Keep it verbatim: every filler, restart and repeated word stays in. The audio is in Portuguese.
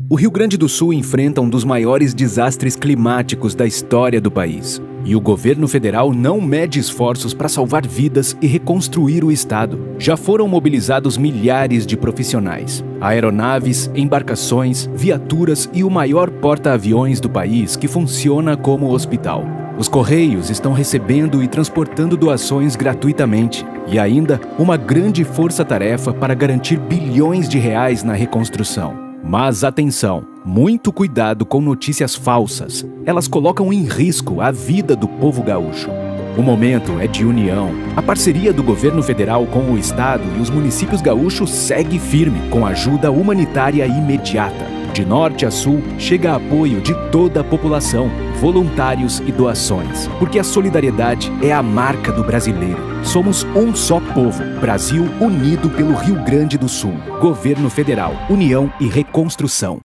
O Rio Grande do Sul enfrenta um dos maiores desastres climáticos da história do país. E o governo federal não mede esforços para salvar vidas e reconstruir o estado. Já foram mobilizados milhares de profissionais, aeronaves, embarcações, viaturas e o maior porta-aviões do país que funciona como hospital. Os Correios estão recebendo e transportando doações gratuitamente. E ainda uma grande força-tarefa para garantir bilhões de reais na reconstrução. Mas atenção, muito cuidado com notícias falsas. Elas colocam em risco a vida do povo gaúcho. O momento é de união. A parceria do governo federal com o estado e os municípios gaúchos segue firme, com ajuda humanitária imediata. De norte a sul, chega apoio de toda a população, voluntários e doações. Porque a solidariedade é a marca do brasileiro. Somos um só povo. Brasil unido pelo Rio Grande do Sul. Governo Federal, União e Reconstrução.